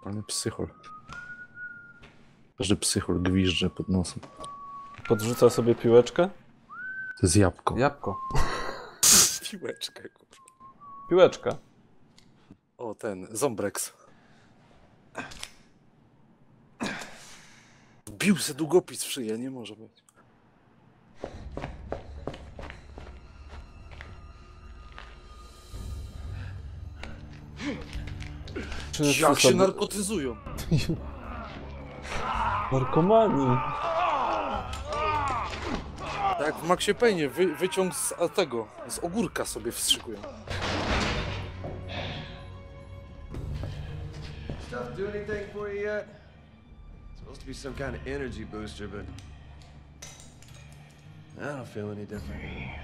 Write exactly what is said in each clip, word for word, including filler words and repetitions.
Panie psychol. Każdy psychol gwizdże pod nosem. Podrzuca sobie piłeczkę? To jest jabłko. Jabłko. Piłeczkę, kurwa. Piłeczka. O, ten, Zombrex. Wbił se długopis w szyję, nie może być. Czy Jak się narkotyzują? Narkomani. Tak jak w Maxie Payne'ie, wy, wyciąg z a, tego, z ogórka sobie wstrzykują. Stuff do anything for you yet? Supposed to be some kind of energy booster, but I don't feel any different.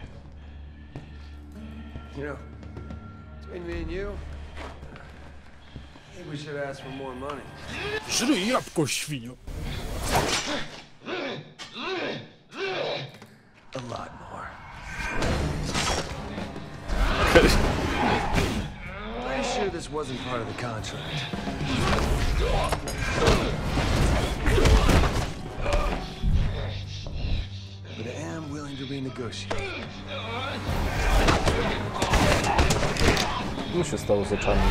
You know, between me and you, I think we should ask for more money. Żryj jabłko, świnio! A lot more. Pretty sure this wasn't part of the contract. But I am willing to renegotiate. Co się stało z oczami?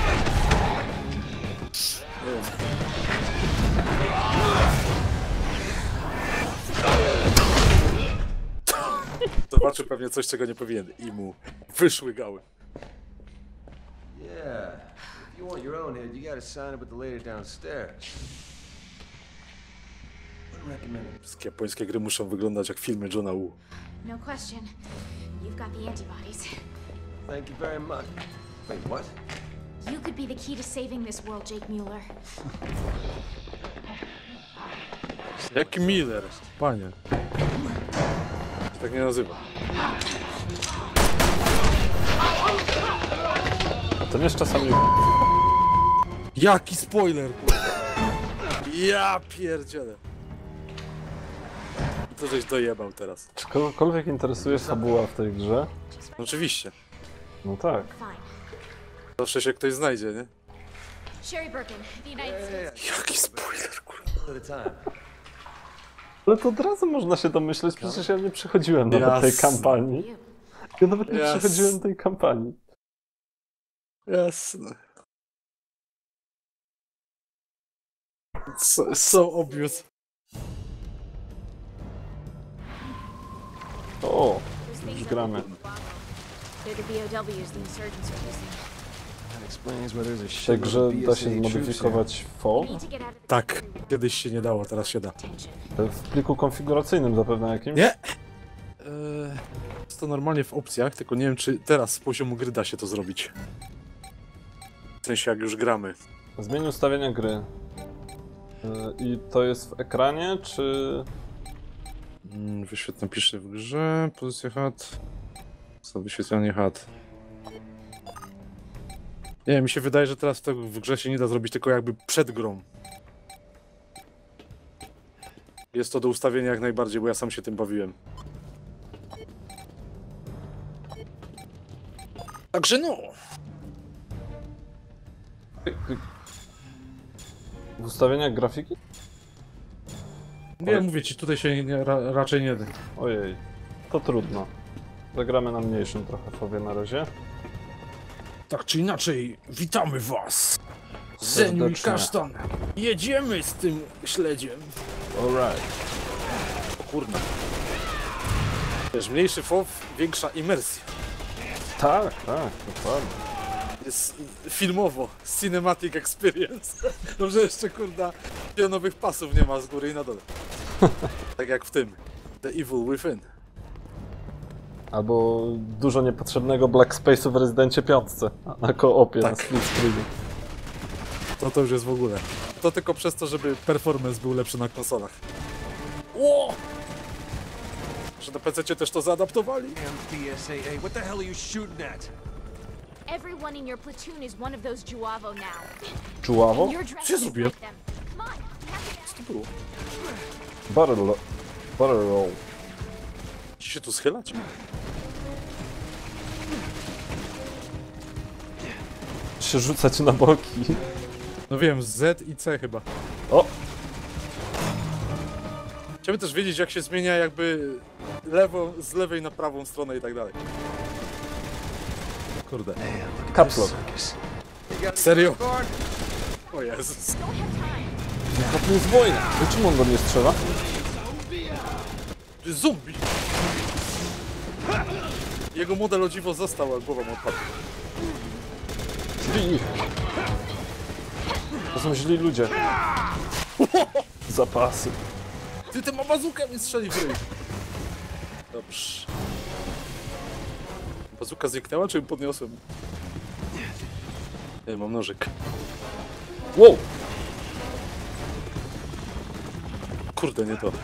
Zobaczył pewnie coś, czego nie powinien i mu wyszły gały. Yeah. If you want your own head, you gotta sign it with the lady downstairs. Wouldn't recommend it. Wszystkie japońskie gry muszą wyglądać jak filmy Johna Woo. No question. You've got the antibodies. Thank you very much. Wait, what? You could be the key to saving this world, Jake Mueller. Jaki Miller? Panie. Się tak nie nazywa. To nie jest czasami... Jaki spoiler, kurwa. Ja pierdzielę. To żeś dojebał teraz. Czy kogokolwiek interesuje fabuła w tej grze? Oczywiście. No tak. Fine. Zawsze się ktoś znajdzie, nie? Sherry Birkin, the United States. Jaki spoiler, kurwa. At a time. Ale to od razu można się domyśleć, przecież ja nie przechodziłem nawet tej Jasne. kampanii. You. Ja nawet nie Jasne. przechodziłem tej kampanii. Jasne. So, so obvious. O, Those things już are gramy. They're the B O Ws the insurgents are using. That explains why there's a W tej shitload grze of da B S się A troops here. zmodyfikować F O We need to get out of the Tak, country. kiedyś się nie dało, teraz się da. Attention. w pliku konfiguracyjnym zapewne jakimś. Nie! Eee, jest to normalnie w opcjach, tylko nie wiem, czy teraz z poziomu gry da się to zrobić. W sensie, jak już gramy. Zmień ustawienia gry. Y, I to jest w ekranie, czy... Mm, Wyświetlę, piszę w grze, pozycja H U D. Co wyświetlanie H U D. Nie wiem, mi się wydaje, że teraz tego w grze się nie da zrobić, tylko jakby przed grą. Jest to do ustawienia jak najbardziej, bo ja sam się tym bawiłem. Także no! W ustawieniach grafiki? Nie, mówię ci, tutaj się nie, ra, raczej nie da. Ojej, to trudno. Zagramy na mniejszym trochę F-owie na razie. Tak czy inaczej, witamy was! Zeniu i Serdecznie. Kasztan! Jedziemy z tym śledziem! Alright. O kurna. Wiesz, mniejszy F O W, większa imersja. Tak, tak, dokładnie. Jest filmowo, cinematic experience. Dobrze, jeszcze kurda, pionowych pasów nie ma z góry i na dole. Tak jak w tym, The Evil Within. Albo dużo niepotrzebnego Black Space'u w Rezydencie piątce na koopie, na Tak. split screenie. To to już jest w ogóle. To tylko przez to, żeby performance był lepszy na konsolach. Ło! Że na P C też to zaadaptowali? Damn B S A A, what the hell are you shooting at? Everyone in your platoon is one of those Juavo now. Czuławo? And you're dressed Co just zrobiłem? like them. Come on, we have to Co to było? Barrel, lo- barrel roll. Ci się tu schylać? Się rzucać na boki. No wiem, Z i C chyba. O! Chciałbym też wiedzieć, jak się zmienia jakby lewą, z lewej na prawą stronę i tak dalej. Kurde. Caps lock. Serio? O Jezus. Jaka to jest wojna? No czemu on do mnie strzela? To jest zombie! Jego model o dziwo został, ale głowa mu odpadła. Bij ich. To są źli ludzie. Zapasy. Ty, ty ma bazukę mi strzeli w ryj. Dobrze. Bazuka zniknęła, czy ją podniosłem? Nie, mam nożyk. Wow! Kurde, nie to.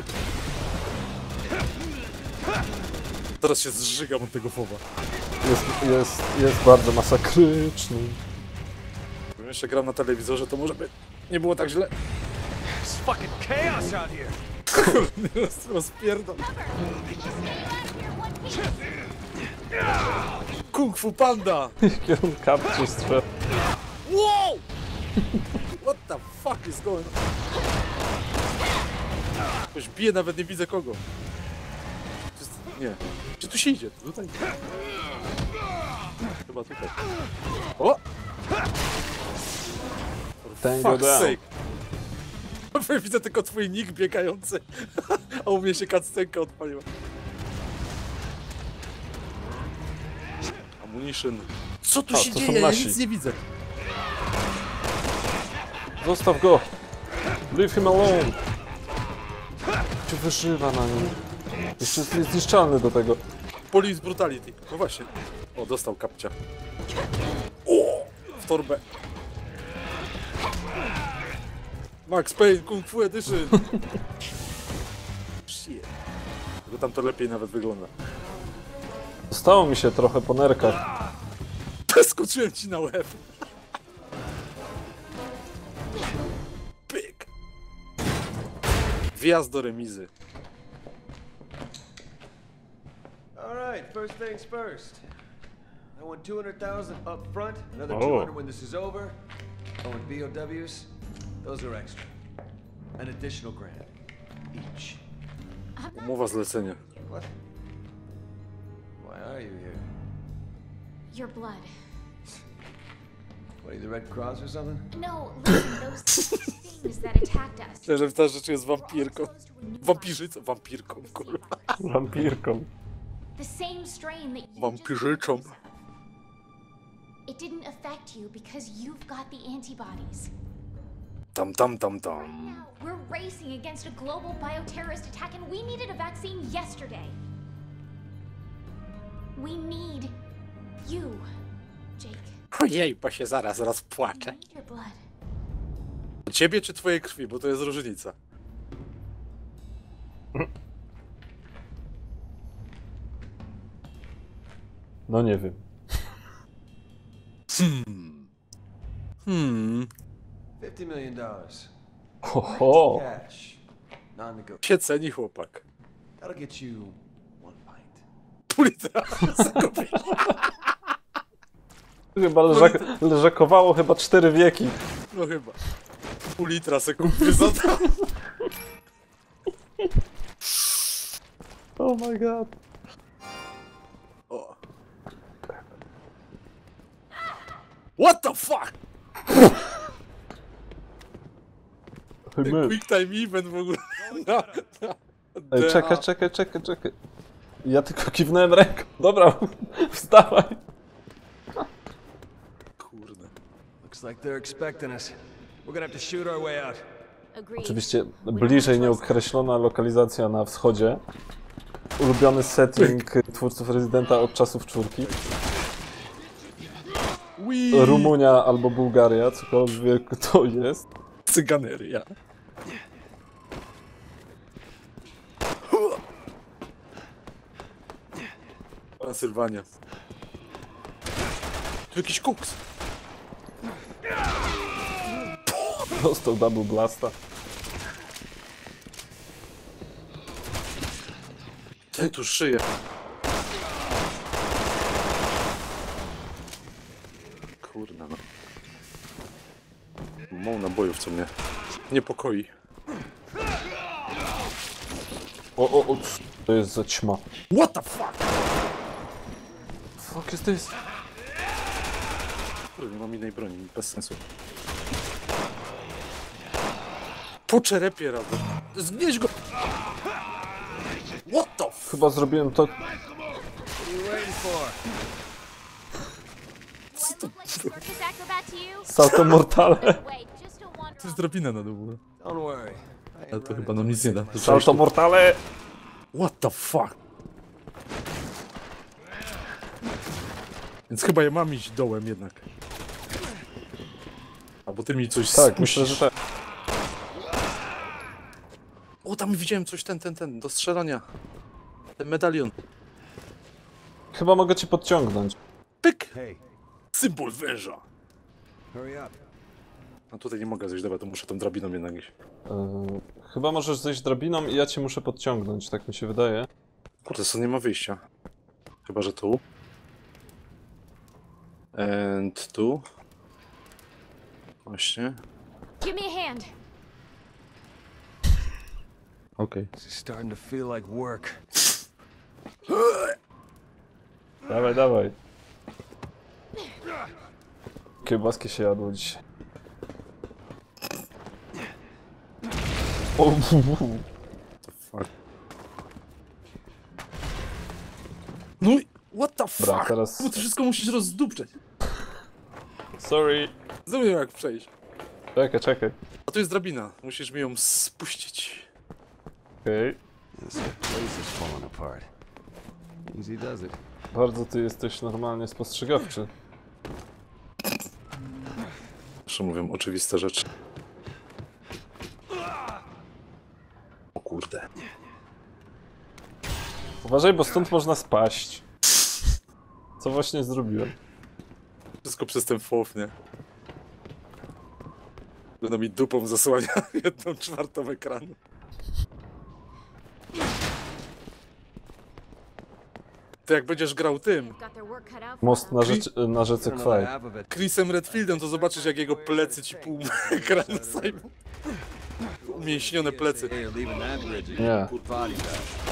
Teraz się zżygam od tego fowa. Jest, jest, jest bardzo masakryczny. Gdybym jeszcze grał na telewizorze, to może by nie było tak źle. It's fucking chaos out here. Roz- Rozpierdol. Kung Fu Panda! Jaki on kapcie strzela. Wow! What the fuck is going on? Ktoś bije, nawet nie widzę kogo. To jest... Nie. Gdzie tu się idzie? Tutaj? Chyba tutaj. O! For Tango fuck's down. sake. Widzę tylko twój nick biegający. A u mnie się cutscenka odpaliła. Ammunition. Co tu A, się to są dzieje? Ja nasi. nic nie widzę. Zostaw go! Leave him alone! Cię wyżywa na nim. Jeszcze jest niezniszczalny do tego. Police brutality. No właśnie. O, dostał kapcia. O! W torbę. Max Payne Kung Fu Edition. Shit. Tylko tam to lepiej nawet wygląda. Zostało mi się trochę po nerkach. Przeskoczyłem ci na łeb. Pyk. Wjazd do remizy. All right, first things first. I want two hundred thousand up front, another Oh. two hundred when this is over. I want B O Ws. Those are extra. An additional grand each. Umowa zlecenia. What? Why are you here? Your blood. What, are you the Red Cross or something? No, listen, those things that attacked us. Myślę, że ta rzecz jest wampirką. Wampirzycą. Wampirką, kurwa. Wampirką. The same strain that you Wampiryczą. just... It didn't affect you because you've got the antibodies. Tam, tam, tam, Right tam. now, we're racing against a global bioterrorist attack and we needed a vaccine yesterday. We need you, Jake. Ojej, bo się zaraz rozpłaczę. We need your blood. Ciebie czy twojej krwi, bo to jest różnica. No nie wiem. Hmm. Hmm. Fifty million dollars. Ho, ho. Cash. Non-negotiable. Się ceni chłopak. That'll get you one pint. Pół litra. Zakupię. Chyba leżak leżakowało chyba cztery wieki. No chyba. Pół litra se kupię za to. Oh my god. O. What the fuck? Hey, man. Quick time event w ogóle. No, no. Ej, D A. czekaj, czekaj, czekaj, czekaj. Ja tylko kiwnąłem ręką. Dobra, wstawaj. Kurde. Looks like they're expecting us. We're gonna have to shoot our way out. Agreed. Oczywiście bliżej nieokreślona lokalizacja na wschodzie. Ulubiony setting twórców Rezydenta od czasów czwórki. Wii. Rumunia albo Bułgaria, cokolwiek to jest. Cyganeria. Transylwania. Tu jakiś koks. Dostał double blasta. Ten tu szyję. Kurna no. Mało nabojów, co mnie niepokoi. O, o, o, to jest za ćma. What the fuck? Fuck is this? Kurde, nie mam innej broni, bez sensu. Po czerepie razem. Zgnieź go! What the f... Chyba zrobiłem to... What are you waiting for? Do I look like a circus acrobat to you? Salto mortale. Wait, just a wonder. To jest drabina na dół. Don't worry. I Ale ain't to running chyba nam nic nie da. To Salto mortale. What the fuck? Więc chyba ja mam iść dołem jednak. Albo ty mi coś Tak, spuścisz. myślę, że tak. O, tam widziałem coś, ten, ten, ten, do strzelania. Ten medalion. Chyba mogę cię podciągnąć. Pyk! Hey, Symbol węża. hurry up. A tutaj nie mogę zejść, dobra, to muszę tą drabiną jednak iść. Yy, chyba możesz zejść drabiną i ja cię muszę podciągnąć, tak mi się wydaje. Kurde, co nie ma wyjścia. Chyba, że tu. And tu. Właśnie. Give me a hand. Okej. This is starting to feel like work. Dawaj, dawaj. Kiełbaski się jadło dzisiaj. O, Fuck. No i what the fuck? Dobra, teraz- Bo to wszystko musisz rozdupczeć. sorry. Zrobię jak przejść. Czekaj, czekaj. A tu jest drabina. Musisz mi ją spuścić. Okej. This place is falling apart. Easy does it. Bardzo ty jesteś normalnie spostrzegawczy. Zawsze mówią oczywiste rzeczy. O kurde. Uważaj, bo stąd można spaść. Co właśnie zrobiłem? Wszystko przez ten fof, nie? Będą mi dupą zasłania jedną czwartą ekranu. To jak będziesz grał tym, Got their work cut out for Most them. na, rzecz, na rzece Turn another Kwaj. half of it. Chrisem Redfieldem, to zobaczysz jak jego plecy ci pół ekranu zajmą. Umięśnione plecy. Hey, you're leaving that bridge. Nie. Put body back.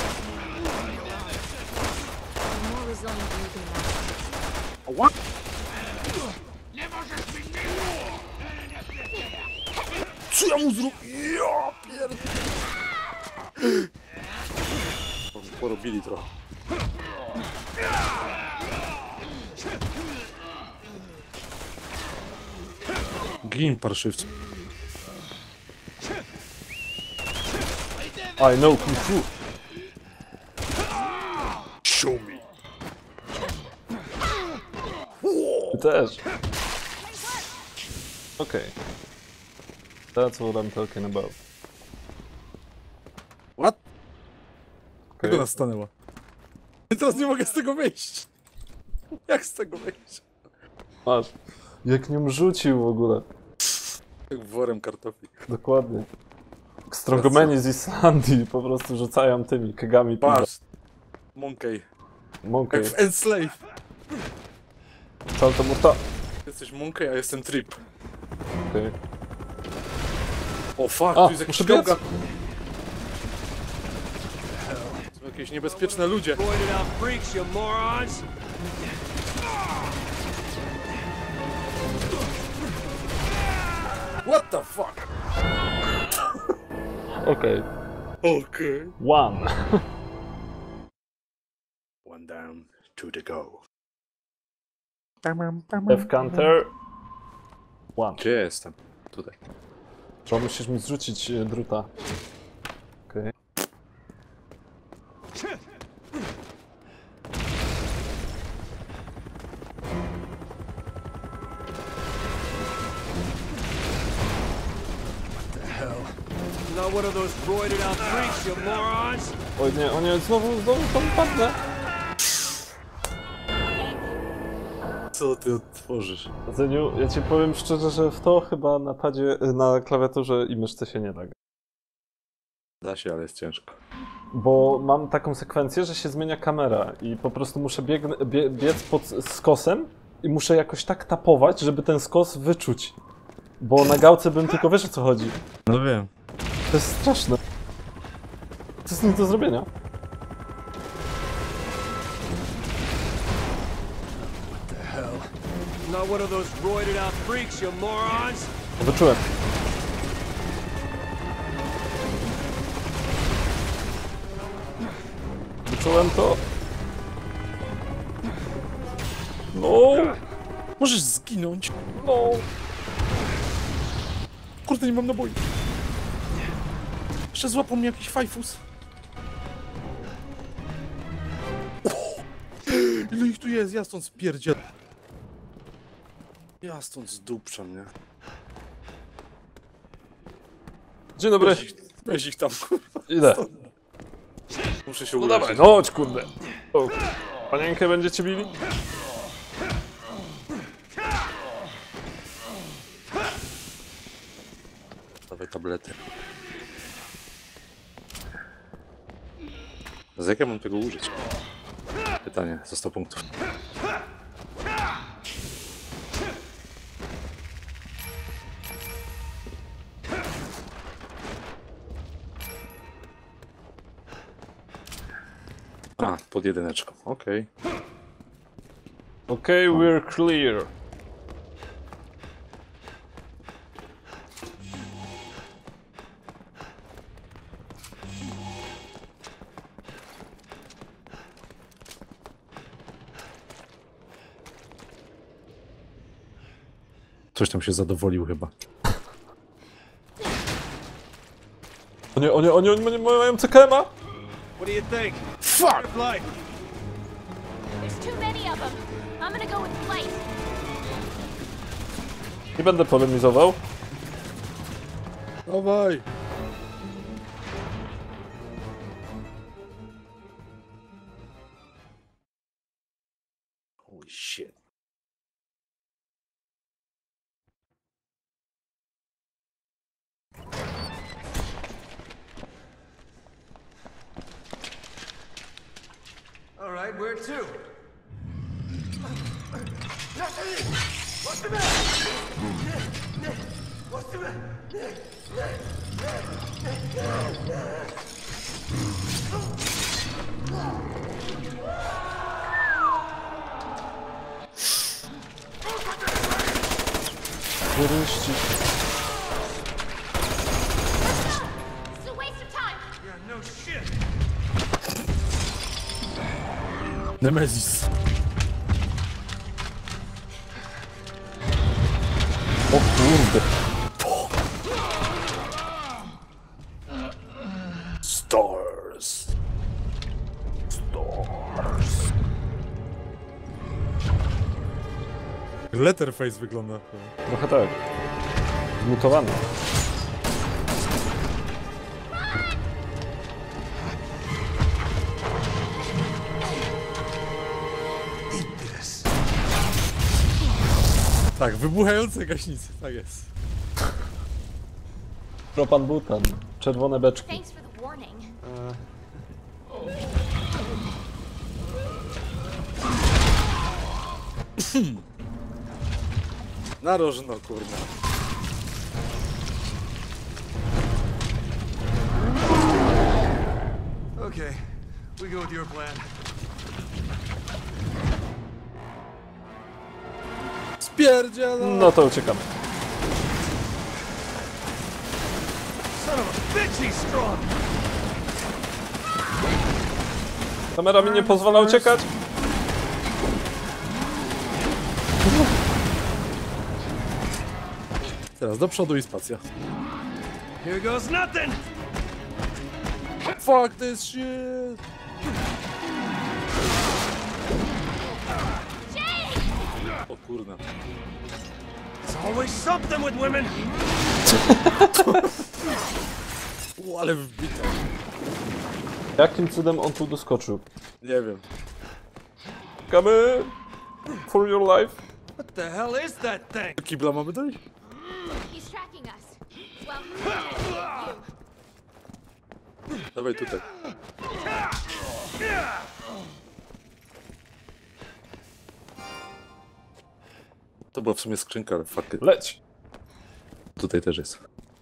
I'm more resilient than you can imagine. What? Co ja mu zrobię? Ja pierd... Porobili trochę. Gin, parszywcu. I know kung fu. Show me. Ty też. Okej. Okay. That's what I'm talking about. What? Okay. Tego nas stanęła. I teraz nie mogę z tego wyjść. Jak z tego wyjść? Masz. Jak nią rzucił w ogóle. Jak worem kartofli. Dokładnie. Strongomeni z Islandii po prostu rzucają tymi kegami. Patrz. Monkey. Monkey. Jak w Enslave. Salto morta. Jesteś Monkey, a jestem Trip. Okej. O fuck, A, tu jest jakiś muszę biec. czołga. Są jakieś niebezpieczne ludzie. Pointed out freaks, you morons! What the fuck? Okej. Okay. One. One down, two to go. F-counter. One. Gdzie jestem? Tutaj. To musisz mi zrzucić e, druta. Okej. Not one of those roided out freaks, you morons! Oj nie, o nie, znowu, znowu tam padnę. Co ty otworzysz? Zeniu, ja ci powiem szczerze, że w to chyba na padzie, na klawiaturze i myszce się nie da. Da się, ale jest ciężko. Bo mam taką sekwencję, że się zmienia kamera i po prostu muszę biegnę, bie, biec pod skosem i muszę jakoś tak tapować, żeby ten skos wyczuć. Bo na gałce bym tylko wiesz o co chodzi. No wiem. To jest straszne. To jest nic do zrobienia. Not one of those roided out freaks, you morons! Wyczułem. Wyczułem to. No, Możesz zginąć. no. Kurde, nie mam naboi. Jeszcze złapał mnie jakiś fajfus. Ile ich tu jest? Ja stąd spierdziel. Ja stąd zdupczam, nie? Dzień dobry. Weź ich, weź ich tam, kurwa. Idę. Muszę się No uleczyć. dawaj, no chodź kurde. O, panienkę będziecie bili? Dawaj tablety. Z jak ja mam tego użyć? Pytanie, za sto punktów. A, pod jedyneczką, okej. Okej, okay, we're clear. Coś tam się zadowolił chyba. O nie, o nie, o nie, oni mają C K M-a? What do you think? Fuck! Flight! There's too many of them. I'm gonna go with flight. Nie będę polemizował. Dawaj! Holy shit. All right, where to? Wyryści. It's a waste of time. Yeah, no shit! Nemesis. O kurde. Stars. Stars. Letterface wygląda. Trochę tak. Zmutowany. Tak, wybuchające gaśnice, tak jest. Propan butan. Czerwone beczki. Thanks for the warning. Narożno, kurna. Okay, we go with your plan. Spierdziela! No to uciekamy. Son of a bitch, he's strong! Kamera mi nie pozwala uciekać. Teraz do przodu i spacja. Here goes nothing! Fuck this shit! O kurna. There's always something with women! U, ale wbite. Jakim cudem on tu doskoczył? Nie wiem. Czekamy. For your life. What the hell is that thing? Do kibla mamy dojść? He's tracking us. Well, you. Dawaj tutaj. To była w sumie skrzynka, ale fuck it. Leć. tutaj też jest.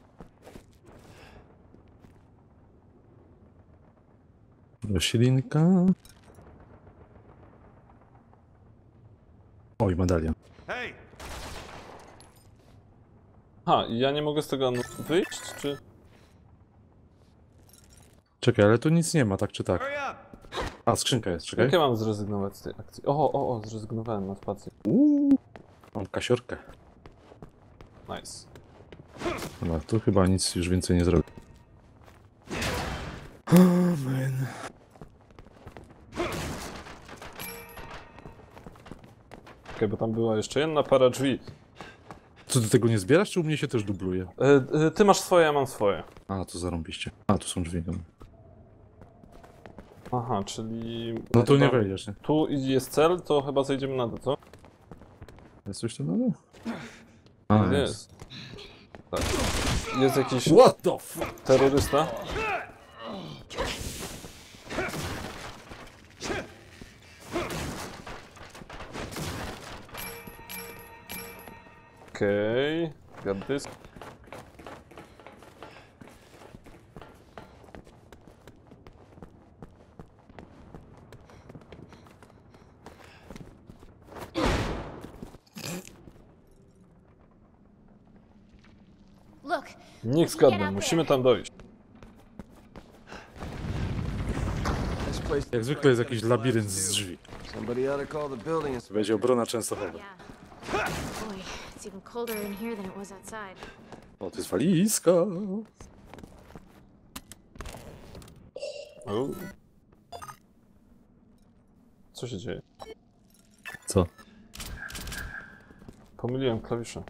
Roślinka. Oj, medalion. Hey! Ha, i ja nie mogę z tego wyjść, czy... Czekaj, ale tu nic nie ma, tak czy tak. Hurry up! A, skrzynka jest, czekaj. Jak ja mam zrezygnować z tej akcji? O, o, o, zrezygnowałem na spacji. Uuu, mam kasiorkę. Nice. Dobra, tu chyba nic już więcej nie zrobię. Amen. Okej, bo tam była jeszcze jedna para drzwi. Co, do tego nie zbierasz, czy u mnie się też dubluje? E, e, ty masz swoje, ja mam swoje. A, to zarąbiście. A, tu są drzwi. Dobra. Aha, czyli... No tu nie chyba- wejdziesz, nie? Tu jest cel, to chyba zejdziemy na to, co? Jest coś tu na dół? A, Jest. Tak. Jest jakiś What the fuck? terrorysta? Okej, okay. Got this. Look, Niech zgadnę, musimy tam dojść. This place Jak zwykle jest jakiś labirynt z drzwi. Somebody ought to call the building and Będzie obrona Częstochowa. yeah. Boy, it's even colder in here than it was outside. O, to jest walizka. O. Co się dzieje? Co? Pomyliłem klawisze.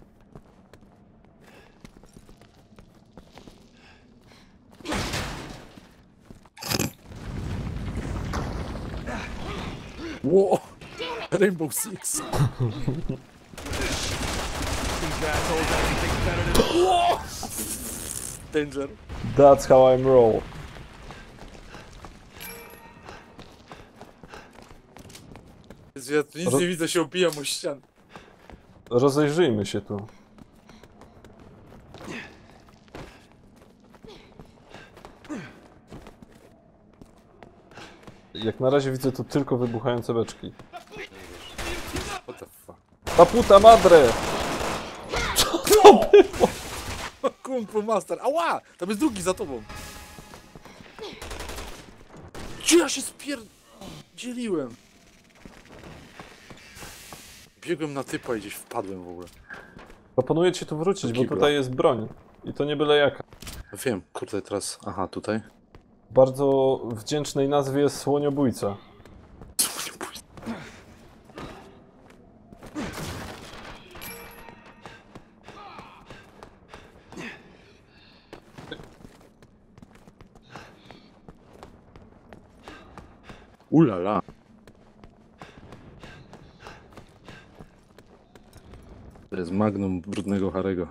Ło! Rainbow Six. These assholes have anything better to do. Danger. That's how I'm roll. Ja tu nic Ro- nie widzę, się opijam o ścianę. Rozejrzyjmy się tu. Jak na razie widzę tu tylko wybuchające beczki. What the fuck? Ta puta madre! Kung Fu Master. Ała! Tam jest drugi za tobą. Gdzie ja się spierdzieliłem? Biegłem na typa i gdzieś wpadłem w ogóle. Proponuję ci tu wrócić, bo Kibla. tutaj jest broń. I to nie byle jaka. Wiem, kurde teraz... Aha, tutaj. W bardzo wdzięcznej nazwie słoniobójca. Ulala. To jest magnum brudnego Harego.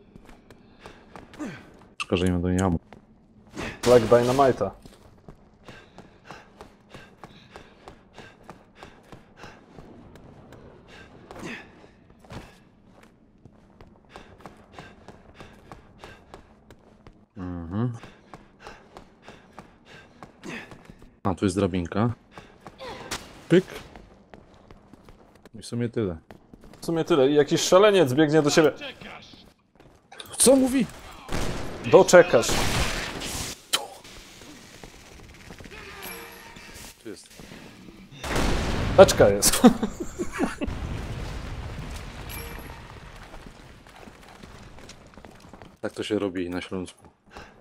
Szkoda, że nie ma do niej ammo. Black Dynamite'a. Mhm. A, tu jest drabinka. Pyk. I w sumie tyle. W sumie tyle. I jakiś szaleniec biegnie do siebie. Co mówi? Doczekasz. Tu jest. Beczka jest. Tak to się robi na Śląsku.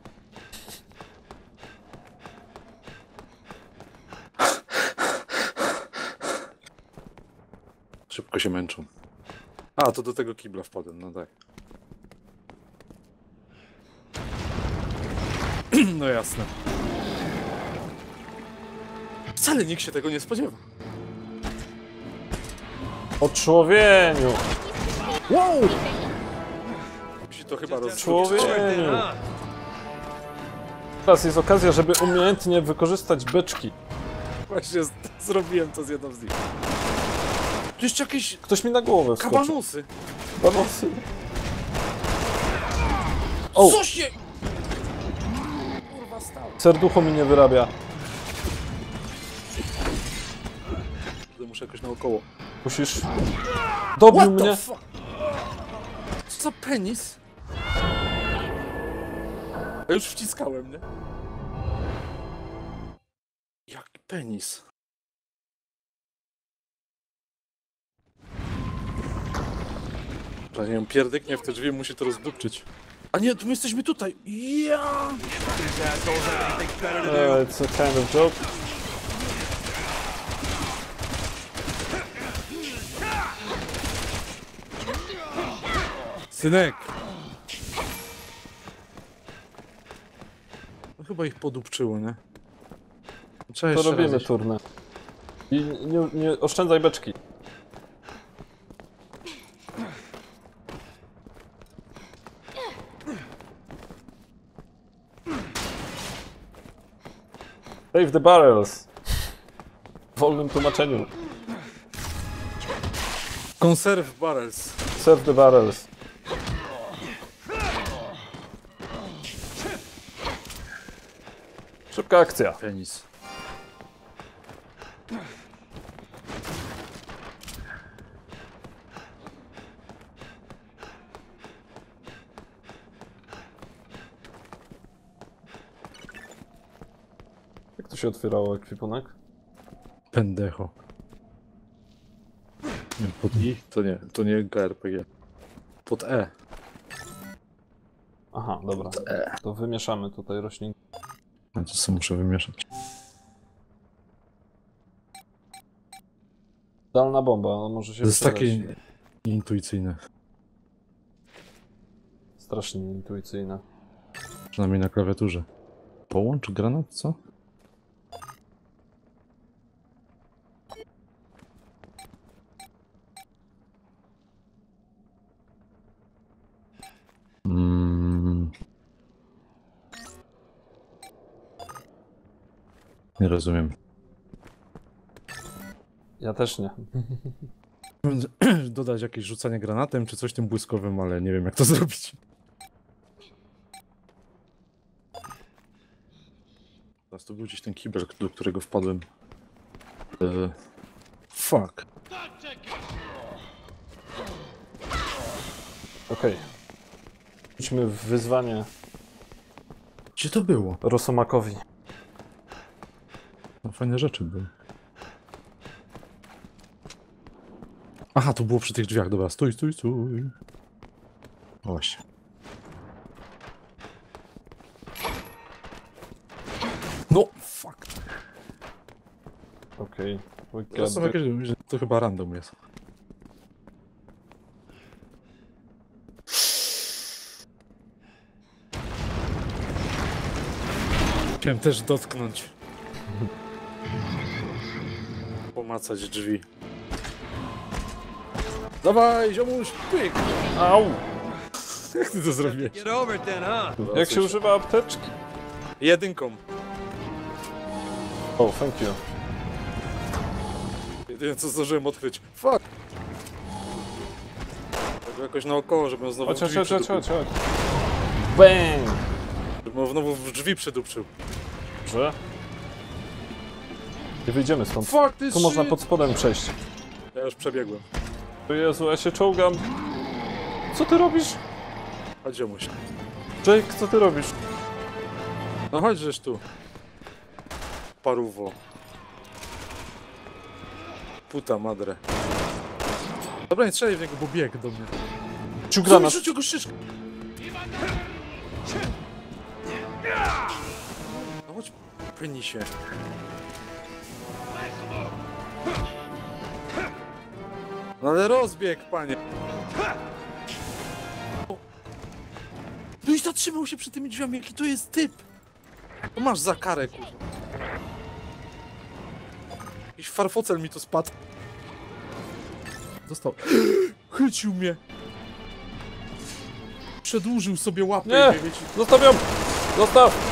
Szybko się męczą. A, to do tego kibla wpadłem, no tak. No jasne. Wcale nikt się tego nie spodziewa. O człowieniu. Wow! Musi to chyba rozczuć. Człowieniu. Teraz jest okazja, żeby umiejętnie wykorzystać beczki. Właśnie z- zrobiłem to z jedną z nich. Tu jeszcze jakieś Ktoś mi na głowę wskoczył. kabanusy. Kabanusy. O! Co się... Kurwa stało. Serducho mi nie wyrabia. Muszę jakoś naokoło. Musisz... Dobił What mnie! the fuck? Co za penis? Ja już wciskałem, nie? Jaki penis? Że nie wiem, pierdyknie w te drzwi, musi to rozdupczyć. A nie, tu my jesteśmy tutaj! Ja! These assholes have anything better to do. Uh, it's a kind of joke. Synek! No chyba ich podupczyło, nie? Trzeba To jeszcze robimy raz. turnę. I nie, nie oszczędzaj beczki. Save the barrels. W wolnym tłumaczeniu. Conserve barrels. Save the barrels. Szybka akcja. Penis. Jak to się otwierało ekwipunek? Pendecho. Nie, pod I? To nie, to nie G R P G. Pod E. Aha, dobra. To wymieszamy tutaj roślinki. No to co muszę wymieszać? Dalna bomba, no może się To jest przydać. takie intuicyjne. Strasznie intuicyjne. Przynajmniej na klawiaturze. Połącz granat, co? Mm. Nie rozumiem. Ja też nie. Dodać jakieś rzucanie granatem czy coś tym błyskowym, ale nie wiem jak to zrobić. Teraz to był gdzieś ten kibel, do którego wpadłem. Eee, fuck. Okej. Idźmy w wyzwanie Gdzie to było? Rosomakowi. No, fajne rzeczy były. Aha, to było przy tych drzwiach, dobra, stój, stój, stój. O, właśnie. No, fuck. Okej. Okay. To są jakieś, to chyba random jest. Chciałem też dotknąć. Pomacać drzwi. Dawaj, ziomuś, pyk! Au! Jak ty to zrobiłeś? Get over it then, huh? Jak się używa apteczki? Jedynką. O, oh, thank you. Jedyne co zdążyłem odkryć. Fuck! Tak jakoś naokoło, żeby on znowu Chodź, w chodź, drzwi chodź, chodź, przydupczył. chodź. Bang! Żeby on znowu w drzwi przydupczył. Dobrze. I wyjdziemy stąd. Fuck, ty Tu można pod spodem przejść. Ja już przebiegłem. O Jezu, ja się czołgam. Co ty robisz? Chodź ziomuś. Jake, co ty robisz? No chodź żeś tu. Paruwo. Puta madre. Dobra, nie strzelaj w niego, bo bieg do mnie. Ciu Co mi granat. rzucił go szyszkę? No chodź, penisie. No ale rozbieg, panie. O. No i zatrzymał się przy tymi drzwiami, jaki to jest typ. To masz za karę, kurwa. Jakiś farfocel mi tu spadł. Został. Chycił mnie. Przedłużył sobie łapę Nie! i wiecie. Zostaw ją! Zostaw!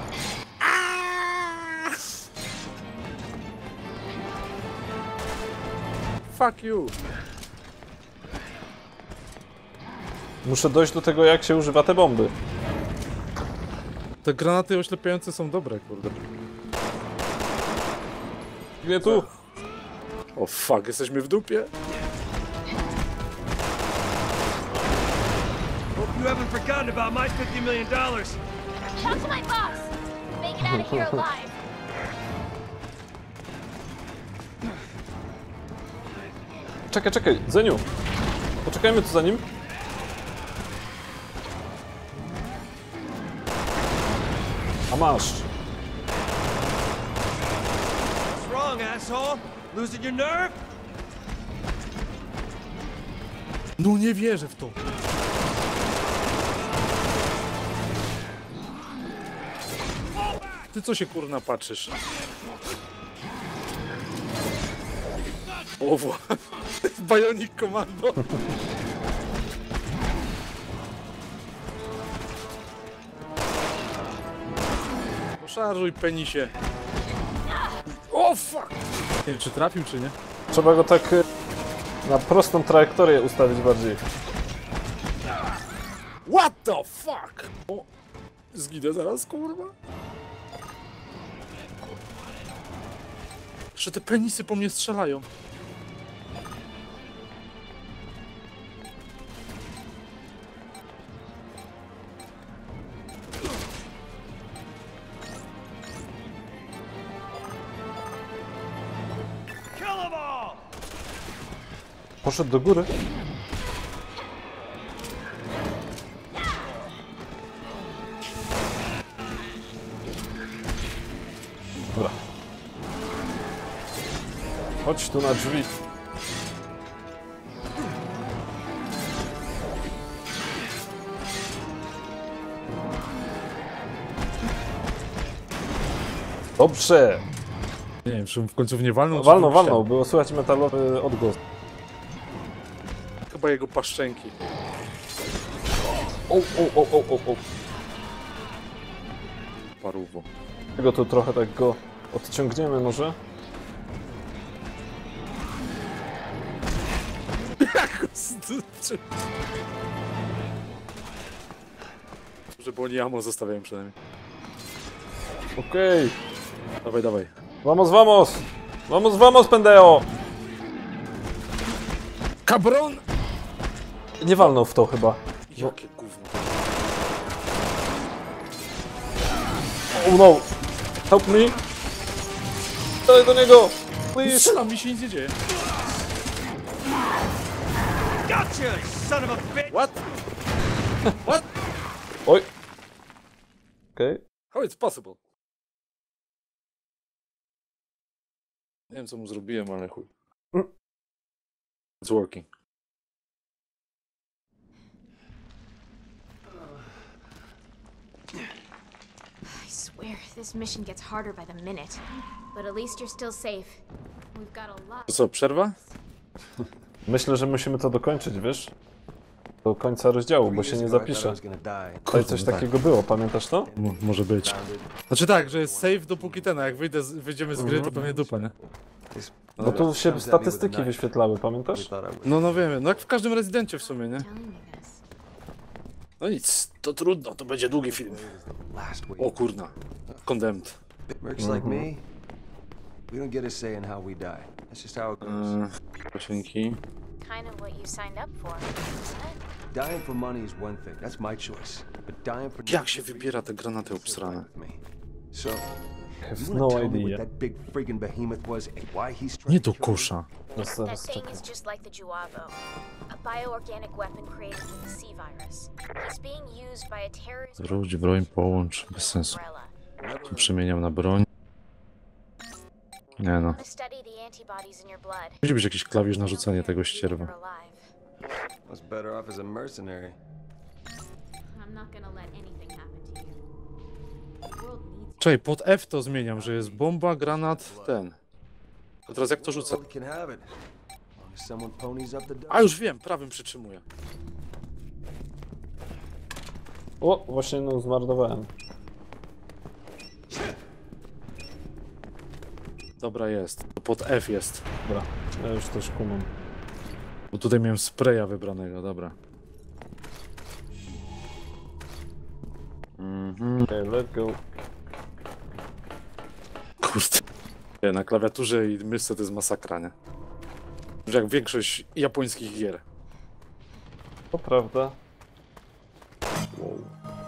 Fuck you. Muszę dojść do tego, jak się używa te bomby. Te granaty oślepiające są dobre, kurde. Nie tu! O fuck, jesteśmy w dupie. Hope you haven't forgotten about my fifty million dollars. Talk to my boss. Make it out of here alive. Czekaj, czekaj, Zeniu! Poczekajmy tu za nim. A masz. What's wrong, asshole? Losing your nerve? No nie wierzę w to. Ty co się kurna patrzysz? O, wła- Bionic Commando. Poszarżuj, penisie. O fuck! Nie wiem, czy trafił, czy nie. Trzeba go tak y, na prostą trajektorię ustawić bardziej. What the fuck? O, zginę zaraz, kurwa. Że te penisy po mnie strzelają. Kill them all! Poszedł do góry. Dobra. Chodź tu na drzwi. Dobrze! Nie wiem, czy w końcu nie walnął. czy Walnął, w walnął, było słychać metalowy odgłos. ścianę. Chyba jego paszczęki. O, o, o, o, o, o. Paruwo. Tego tu trochę tak go odciągniemy może. Żeby oni ammo zostawiają przynajmniej. Okej. Dawaj, dawaj. Vamos, vamos! Vamos, vamos, pendeo! Cabron! Nie walnął w to chyba. Jakie gówno. Oh no! Help me! Daj do niego! Please! Strzelam, mi się nic nie dzieje. Gotcha, you son of a bitch! What? What? Oj! Okej. Okay. How it's possible? Nie wiem, co mu zrobiłem, ale chuj. It's working. I swear, this mission gets harder by the minute. But at least you're still safe. We've got a lot. To co, przerwa? Myślę, że musimy to dokończyć, wiesz? Do końca rozdziału, bo się nie zapisze. Tutaj coś takiego było, pamiętasz to? M może być. Znaczy tak, że jest safe dopóki ten, a jak wyjdę z, wyjdziemy z gry, to pewnie dupa, nie? Bo tu się statystyki wyświetlały, pamiętasz? No, no wiemy. No jak w każdym rezydencie w sumie, nie? Telling me this. No nic, to trudno, to będzie długi film. O kurna. Condemned. Mercs like me, we don't get a say in how we die. That's just how it goes. Eee, Roślinki. Kind of what you signed up for, isn't it? Dying for money is one thing. That's my choice. But dying for Jak się wybiera te granaty obsrane? me. So, I have you no wanna tell me idea. what that big friggin' behemoth was and why he struck Nie do the children? kosza. No That zaraz, thing czekaj. is just like the Juavo, a bioorganic weapon created with the C virus. He's being used by a terrorist Zwróć broń, połącz. Bez sensu. umbrella. Tu przemieniam na broń. Nie no. To study the antibodies in your blood. Musi być jakiś klawisz na rzucenie tego ścierwa. You're alive. I was better off as a mercenary. I'm not gonna let anything happen to you. The world needs Czekaj, pod F to zmieniam, że jest bomba, granat, ten. To teraz jak to rzucę? We can have it. As long as someone ponies up the dough. A już wiem, prawym przytrzymuję. O, właśnie no zmarnowałem. Dobra, jest. Pod F jest. Dobra, ja już też kumam. Bo tutaj miałem spraya wybranego, dobra. Mm. Mhm. Okay, let's go. Kurde. Nie, na klawiaturze i myszce to jest masakra, nie? Już jak większość japońskich gier. To prawda. Wow.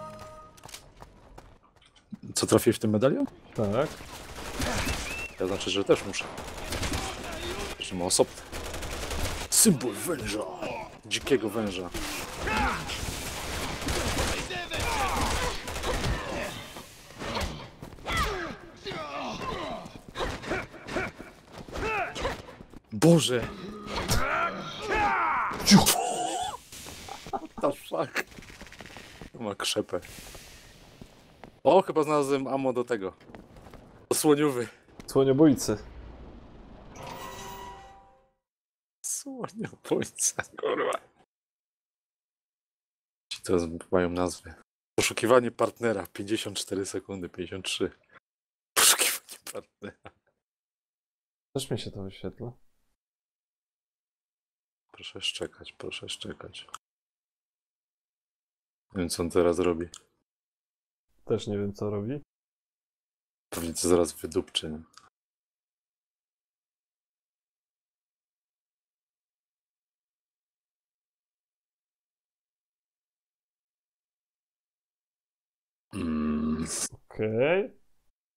Co trafiłeś w tym medalion? Tak. To znaczy, że też muszę. Że ma osobny. Symbol węża. Dzikiego węża. Boże! What the fuck? Ma krzepę. O, chyba znalazłem ammo do tego. Słoniowy. Słoniobójcy. Słoniobójca, kurwa. Ci teraz mają nazwy. Poszukiwanie partnera. pięćdziesiąt cztery sekundy, pięćdziesiąt trzy. Poszukiwanie partnera. Też mi się to wyświetla. Proszę szczekać, proszę szczekać. Nie wiem, co on teraz robi. Też nie wiem, co robi. Pewnie to zaraz wydupczy, nie? Mm. Okej. Okay.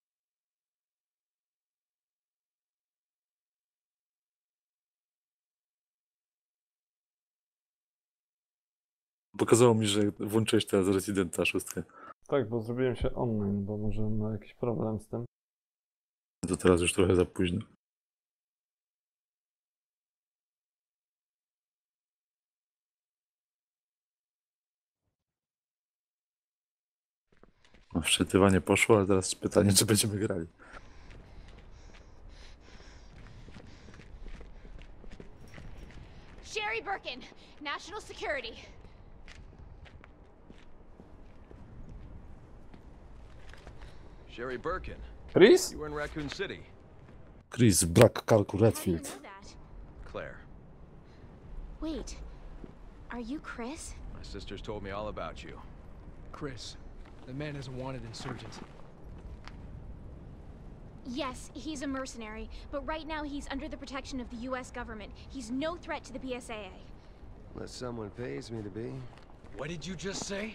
Pokazało mi, że włączyłeś teraz Residenta szóstkę. Tak, bo zrobiłem się online, bo może ma jakiś problem z tym. To teraz już trochę za późno. No, wczytywanie poszło, ale teraz pytanie, czy będziemy grali. Sherry Birkin, National Security. Sherry Birkin, Chris? you were in Raccoon City. Chris, brak kalku How do you Redfield. know that? Claire, Wait, are you Chris? my sisters told me all about you. Chris, the man is a wanted insurgent. Yes, he's a mercenary, but right now he's under the protection of the U S government. He's no threat to the P S A A. Unless someone pays me to be. What did you just say?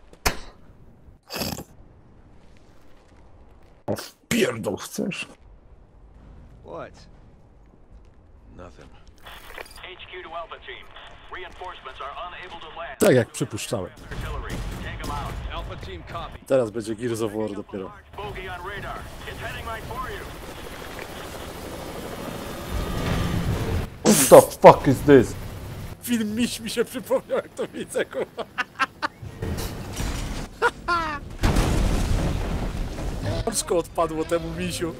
O, pierdol chcesz? What? Nothing. H Q to Alpha Team. Reinforcements are unable to land. Tak jak przypuszczałem. Artillery, take them out. Alpha Team copy. Teraz będzie Gears of War dopiero. Bogey on radar. It's heading right for you. What the fuck is this? Film Miś mi się przypomniał, jak to widzę, kurwa. Oczko odpadło temu misiu.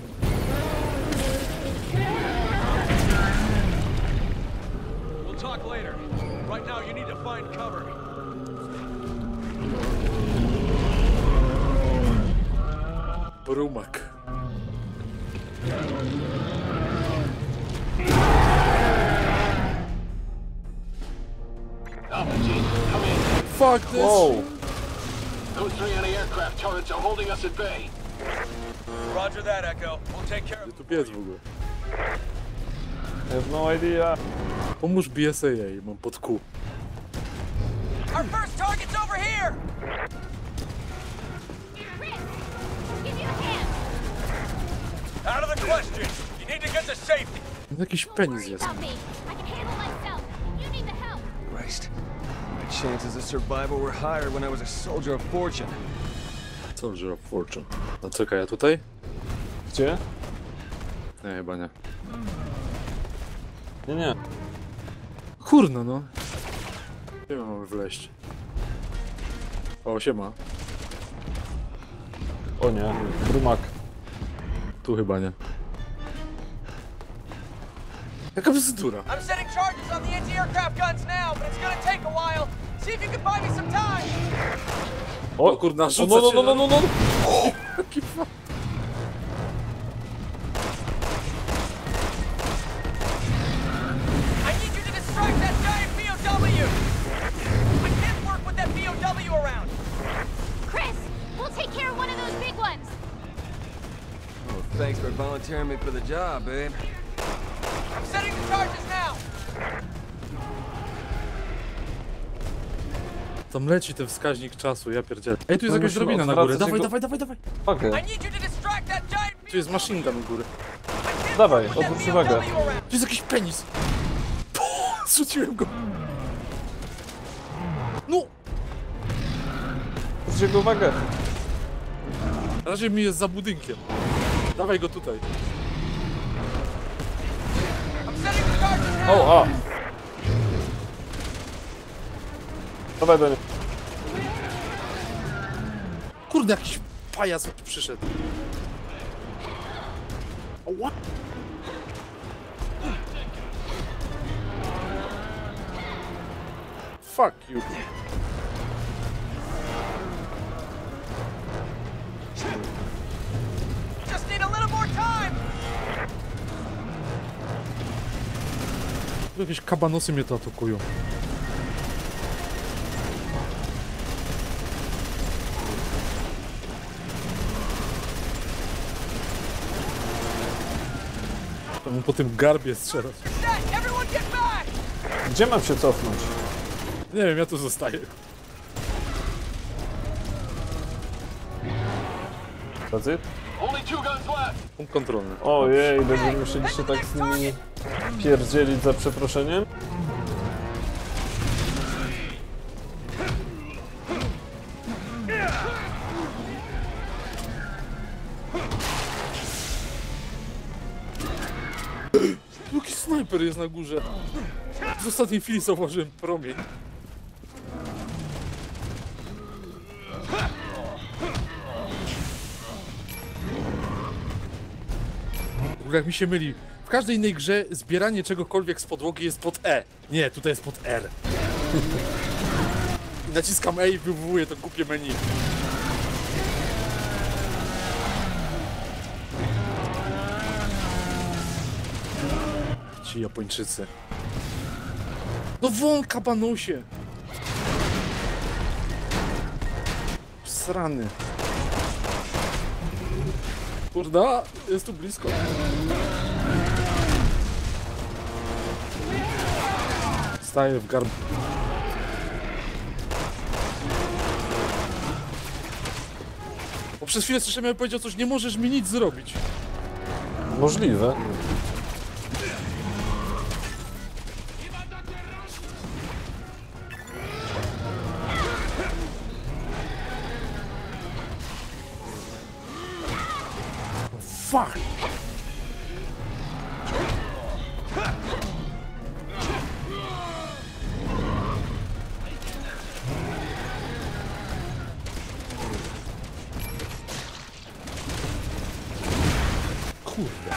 We'll talk later. Right now you need to find cover. Brumak. Fuck this! Wow. Those three anti-aircraft turrets are holding us at bay. Roger that, Echo. We'll take care of Gdzie tu biec w ogóle? I have no idea. Pomóż B S A A, mam pod kół. Our first target's over here! Chris, give me a hand. Out of the question! You need to get to safety! Jakiś Don't penis worry jest. about me. I can handle myself. You need the help. Christ. My chances of survival were higher when I was a soldier of fortune. Soldier of Fortune. No czekaj, ja tutaj? Gdzie? Nie, chyba nie. Nie, nie. Kurno, no. Gdzie my mamy wleść? O, siema. O nie, Brumak. Tu chyba nie. Jaka bzdura. I'm setting charges on the anti-aircraft guns now, but it's gonna take a while. See if you can buy me some time. O, kurna, o, rzuca no, no, cię no, no, na- no, no. Jaki fa... I need you to distract that giant B O W. I can't work with that B O W around. Chris, we'll take volunteering me for the job, babe. I'm setting the charges now. Tam leci ten wskaźnik czasu, ja pierdzielę. Ej, tu jest No jakaś musimy drabina na górę. odwracać Dawaj, jego- dawaj, dawaj, dawaj. Uwagę. I need you to distract that giant Tu jest machine gun u góry. Dawaj, with that odwróć B O W uwagę. around. Tu jest jakiś penis. Zrzuciłem go. No! Zwróć jego uwagę. Na razie mi jest za budynkiem. Dawaj go tutaj. I'm setting the charges now. O, a! Dawaj do niego. Kurde, jakiś pajac tu przyszedł. O, what? Fuck you. Just need a little more time. Tu jakieś kabanosy mnie to atakują. To mu po tym garbie strzelać. Set. Everyone get back. Gdzie mam się cofnąć? Nie wiem, ja tu zostaję. Tacy? Only two guns left. Punkt kontrolny. Ojej, będziemy musieli się tak z nimi pierdzielić za przeproszeniem. Jaki snajper jest na górze. W ostatniej chwili zauważyłem promień. W ogóle jak mi się myli. W każdej innej grze zbieranie czegokolwiek z podłogi jest pod E. Nie, tutaj jest pod R. I naciskam E i wywołuję to głupie menu. Ci Japończycy. No won, kabanusie! Srany. Kurda, jest tu blisko. Staję w garb. Bo przez chwilę słyszałem, jak powiedział coś, nie możesz mi nic zrobić. Możliwe. Fuck! Kurde.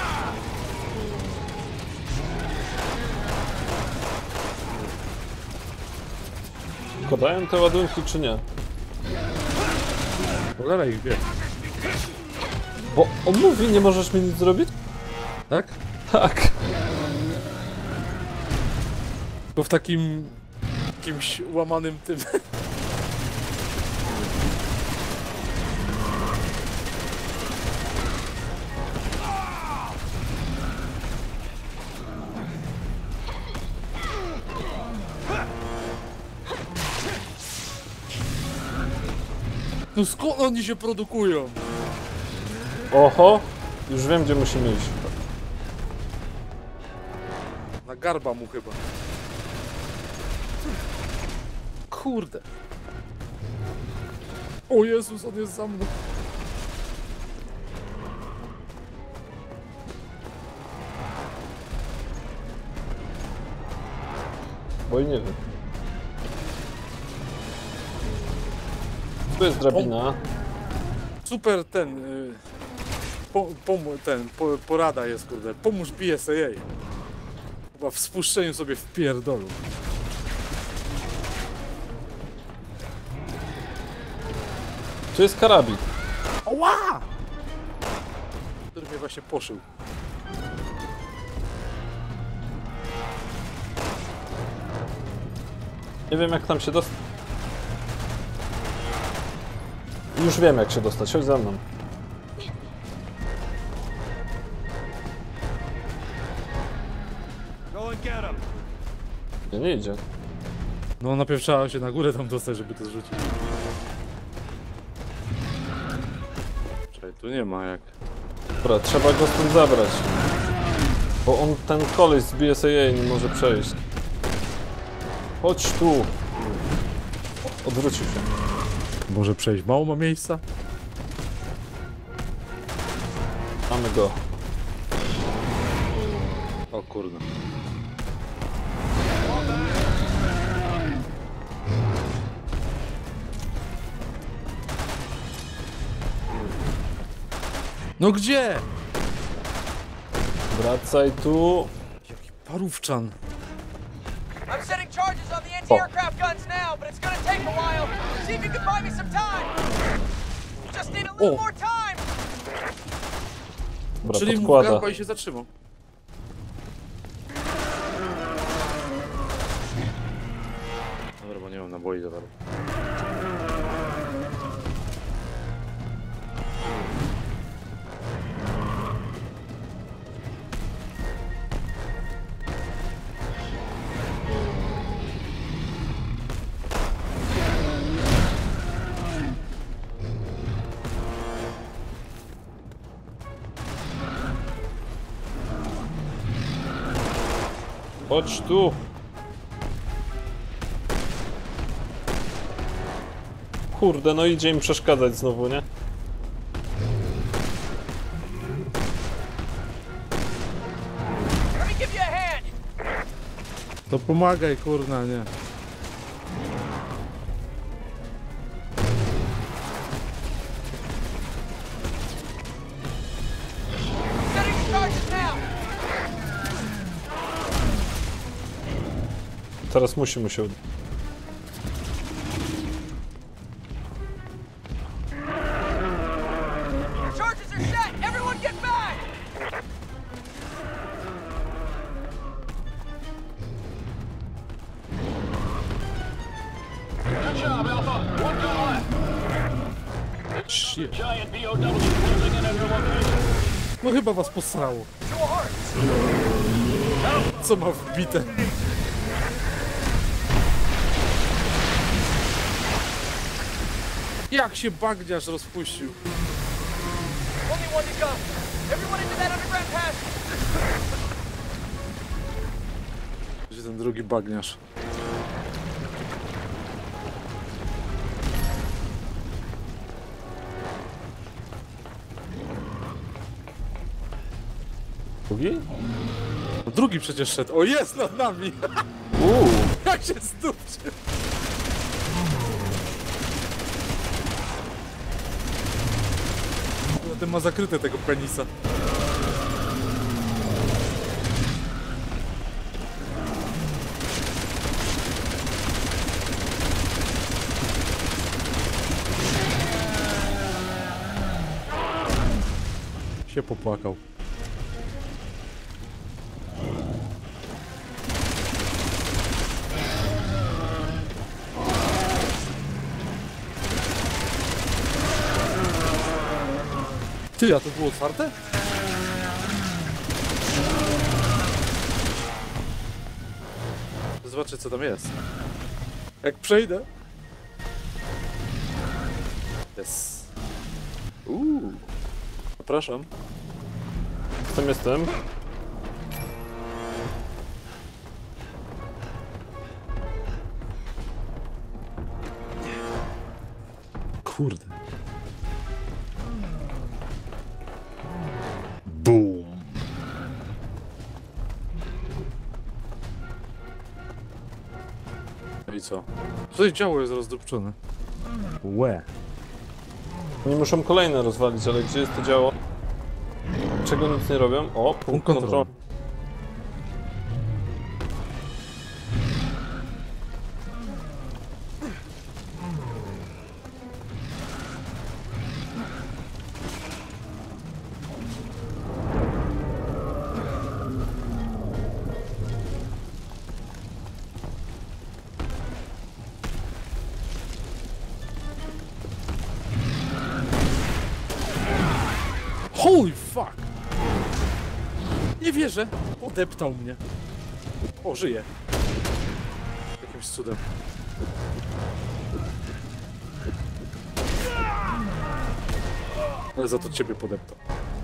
Podają te ładunki czy nie? Cholera ich wie. Bo on mówi, nie możesz mi nic zrobić? Tak? Tak. Tylko w takim... jakimś łamanym tym... No skąd oni się produkują? Oho, już wiem, gdzie musimy iść. Na garba mu chyba. Kurde. O Jezus, on jest za mną. Bo i nie wiem. Tu jest drabina. Super ten... Y, po, pomu- ten, po, porada jest, kurde. Pomóż B S A A. Chyba w spuszczeniu sobie w pierdolu. Tu jest karabin. Oła! Który mnie właśnie poszył. Nie wiem, jak tam się dostać. Już wiem, jak się dostać. Chodź za mną. Nie, nie idzie. No najpierw trzeba się na górę tam dostać, żeby to zrzucić. Czekaj, tu nie ma jak. Dobra, trzeba go stąd zabrać. Bo on, ten koleś z B S A A nie może przejść. Chodź tu. Odwrócił się. Może przejść, mało ma miejsca? Mamy go. O kurde. No gdzie? Wracaj tu. Parówczan. I'm setting charges on the anti-aircraft guns now, but it's gonna take a while. See if you can buy me some time. Just need a little O. more time. Dobra, Czyli mu podkłada. wgarba i się zatrzymał. Dobra, bo nie mam naboi za bardzo. Chodź tu. Kurde, no idzie im przeszkadzać znowu, nie? Let me give you a hand. To pomagaj, kurna, nie. Setting the charges now. Teraz musi mu się udać. Charges are set. Everyone get back. Good job, Alpha. One gun left. Shit. Giant B O W closing in at your location. No chyba was posrało. To a heart. Co ma wbite? Jak się bagniarz rozpuścił? Only one to go. Everyone into that underground passage. Gdzie ten drugi bagniarz? Drugi? No drugi przecież szedł. O, jest nad nami! Uuu. Jak się zdupcie! No ten ma zakryte tego penisa. Się popłakał. Ty, a to było otwarte? Zobaczę, co tam jest. Jak przejdę. Jest. Uuu. Zapraszam. Tam jestem. Kurde. Boom. No i co? Tutaj działo jest rozdupczone. Łe. Oni muszą kolejne rozwalić, ale gdzie jest to działo? Czego nic nie robią? O, punkt kontroli. kontroli. Holy fuck! Nie wierzę! Podeptał mnie. O, żyje. jakimś cudem. Ale za to ciebie podeptał.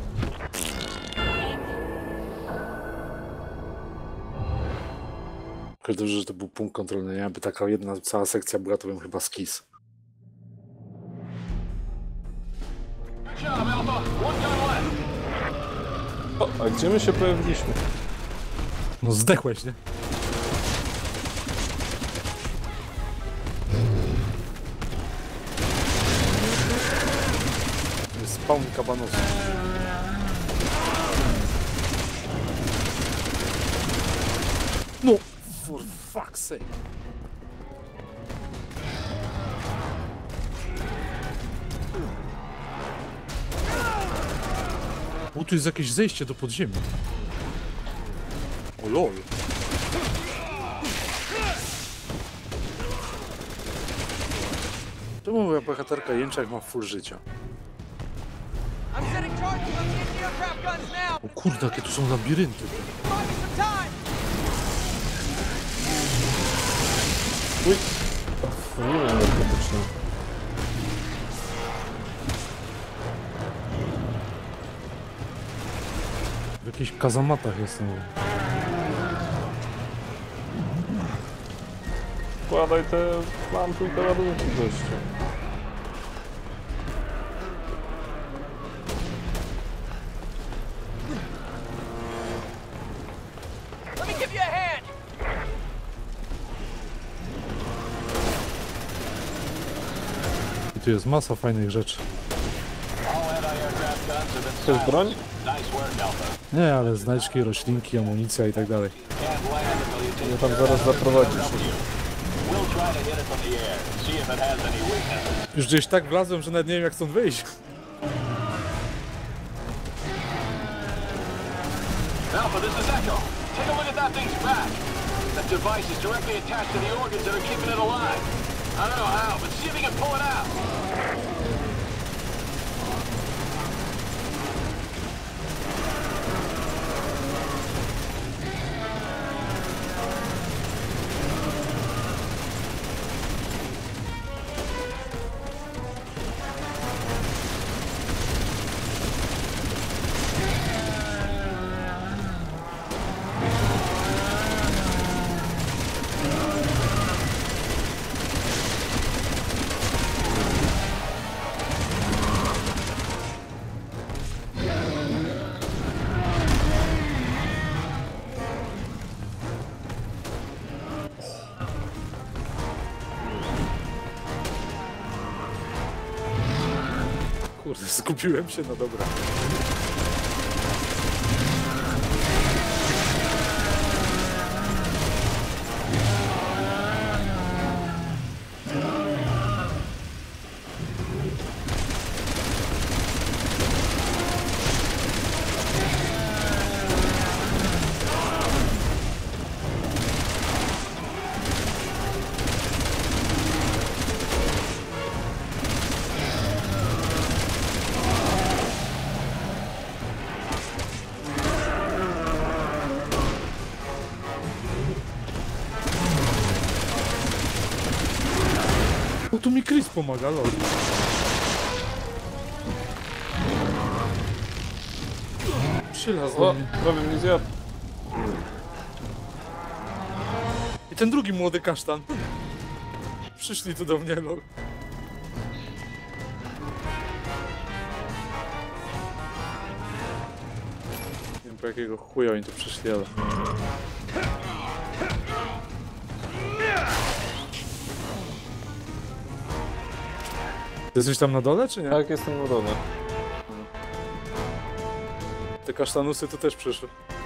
Dobrze, że to był punkt kontrolny. Jakby taka jedna cała sekcja była, to bym chyba skis. O, a gdzie my się pojawiliśmy? No zdechłeś, nie? Jest spawn kabanosów. No! For fuck's sake! O, tu jest jakieś zejście do podziemi. O lol. Czemu moja bohaterka Jęczak ma full życia? I'm setting charges on the anti-aircraft guns now. O kurde, jakie tu są labirynty. Buy me some time. Uj! Linia energetyczna. W jakichś kazamatach jestem. Wkładaj te lampy i te ładunki, gościu. Let me give you a hand. I tu jest masa fajnych rzeczy. To jest broń? Nie, ale znajdźki, roślinki, amunicja i tak dalej. Mnie tam zaraz zaprowadzisz. Już gdzieś tak wlazłem, że nawet nie wiem jak stąd wyjść. Alpha, this is Echo. Take a look at that thing's back. That device is directly attached to the organs that are keeping it alive. I don't know how, but see if you can pull it out. Kurde, skupiłem się, no dobra. O, tu mi Chris pomaga, lol. Przylazł do O, mnie. prawie mnie zjadł. I ten drugi młody kasztan. Przyszli tu do mnie, lol. Nie wiem po jakiego chuja oni tu przyszli, ale... Ty jesteś tam na dole, czy nie? Tak, jestem na dole. Te kasztanusy tu też przyszły.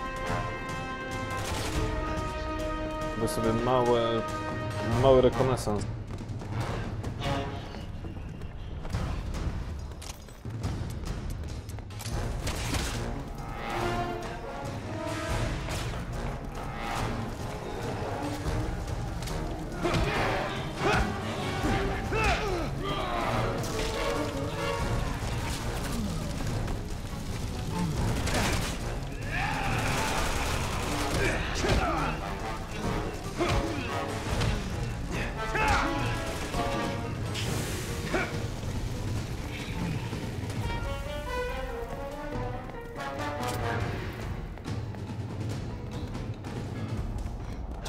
Bo sobie małe, mały rekonesans.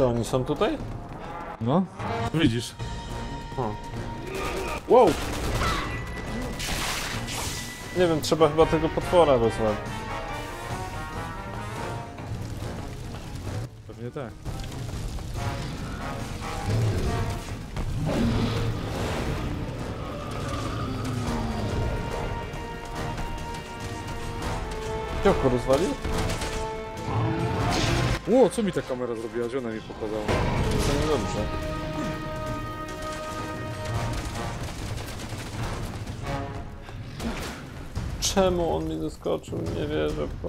Czy oni są tutaj? No, widzisz. O. Wow! Nie wiem, trzeba chyba tego potwora rozwalić. Pewnie tak. Ciągle rozwalił? Ło, co mi ta kamera zrobiła? Gdzie ona mi pokazała? To niedobrze. Czemu on mi doskoczył? Nie wierzę w to.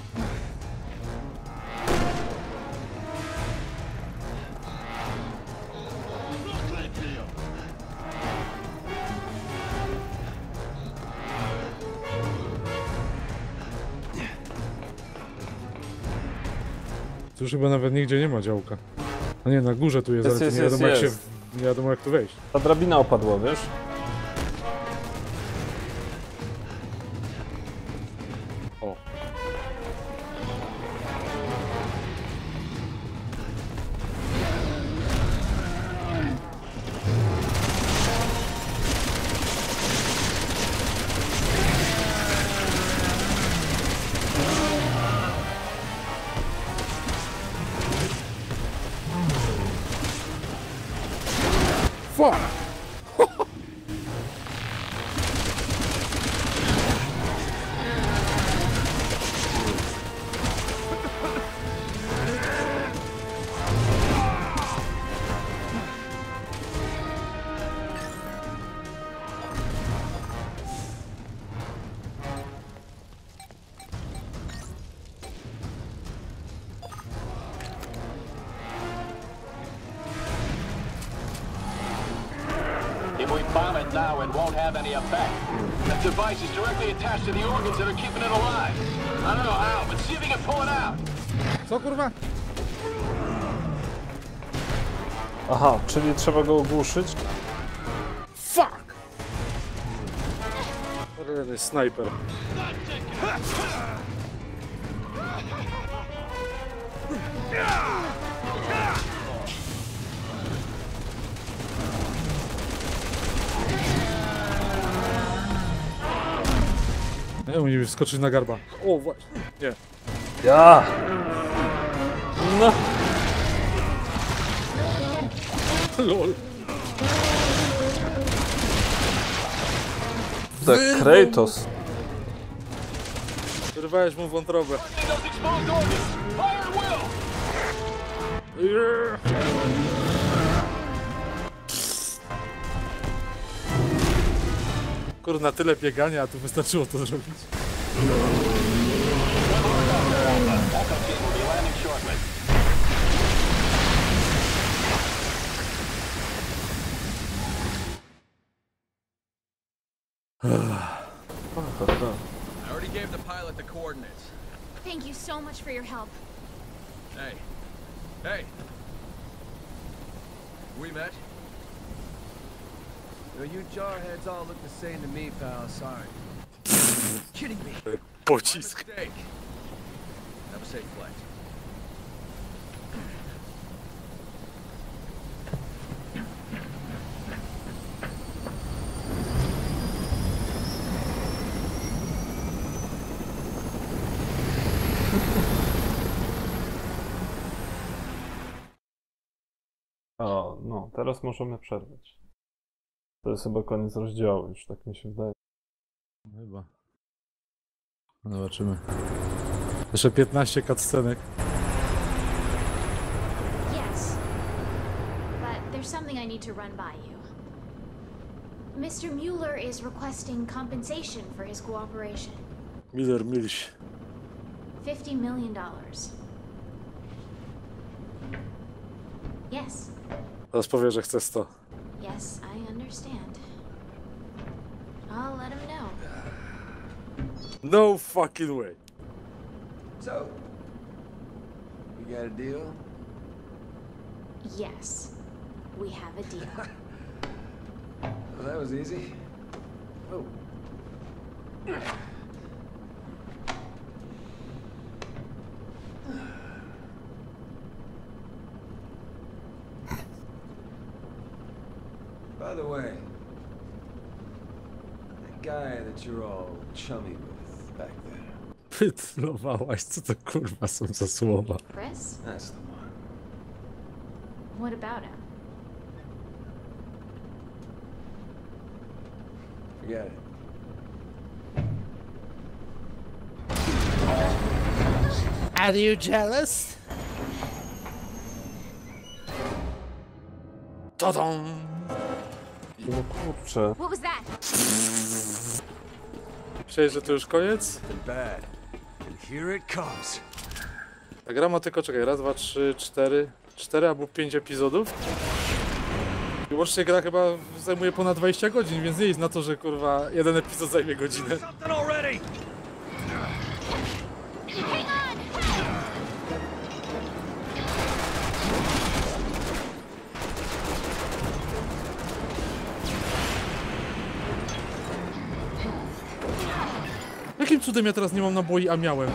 Tu już chyba nawet nigdzie nie ma działka. A nie, na górze tu jest, Jest, ale to jest, nie wiadomo jest, jak jest. się... Nie wiadomo jak tu wejść. Ta drabina opadła, wiesz? O. Fuck! If we bomb it now, it won't have any effect. That device is directly attached to the organs that are keeping it alive. I don't know how, but see if you can pull it out. Co kurwa? Aha, czyli trzeba go ogłuszyć? Fuck! Rany snajper. Nie, musi wskoczyć na garba. O, właśnie. Nie. Ja! No! Lol. Tak, Kratos. Wyrwałeś mu wątrobę. Those exposed organs. Fire at will. Yeah. Kurna, tyle biegania, a tu wystarczyło to zrobić. Backup team will be landing shortly. I already gave the pilot the coordinates. Thank you so much for your help. Hey. Hey. We met? Yo, you jarheads all look the same to me, pal. Sorry. Kidding me. Pocisk. Mistake. Have a safe flight. O, no, teraz możemy przerwać. To jest chyba koniec rozdziału, już tak mi się wydaje. Chyba. Zobaczymy. Jeszcze piętnaście cutscenek. Yes. But there's something I need to run by you. Mister Mueller is requesting compensation for his cooperation. Miller Milch. Fifty million dollars. Yes. Teraz powie, że chce sto. Yes, I understand. I'll let him know. No fucking way. So, we got a deal? Yes. We have a deal. Well, that was easy. Oh. By the way, that guy that you're all chummy with back there, Pytlowałaś, co to kurwa są za słowa? Chris? that's the one. What about him? Forget it. Are you jealous? Ta-dam! No kurczę. What was that? Myślałeś, że to już koniec? Nothing bad. And here it comes. Ta gra ma tylko, czekaj, raz, dwa, trzy, cztery, cztery albo pięć epizodów. I łącznie gra chyba zajmuje ponad dwadzieścia godzin, więc nie jest na to, że kurwa jeden epizod zajmie godzinę. Something already! Jakim cudem ja teraz nie mam naboi, a miałem?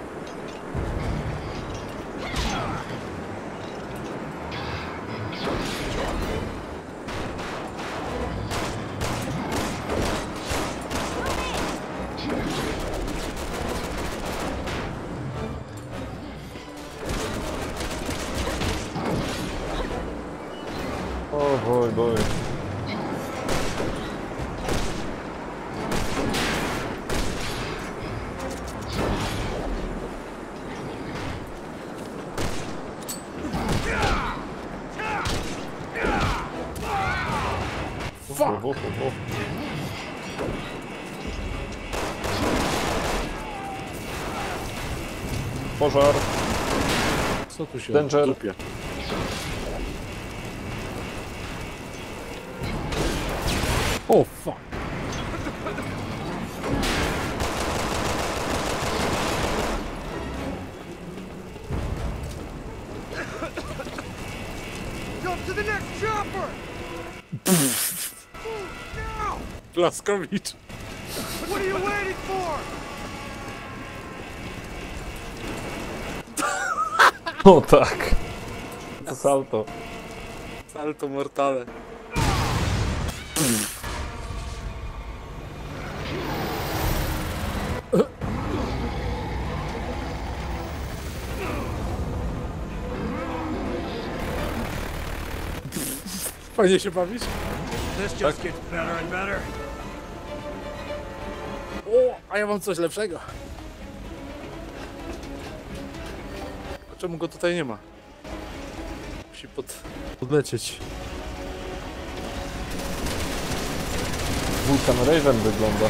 O boj, boj. Fuck! O, o, o. Pożar. Co tu się Danger. dupie? O fuck! Jump to the next chopper! Now! Blaskowicz! What are you waiting for? O tak. To salto. Salto mortale. Fajnie się bawisz? This just gets better and better. O, a ja mam coś lepszego. A czemu go tutaj nie ma? Musi pod... podlecieć. Wulkan Raven wygląda.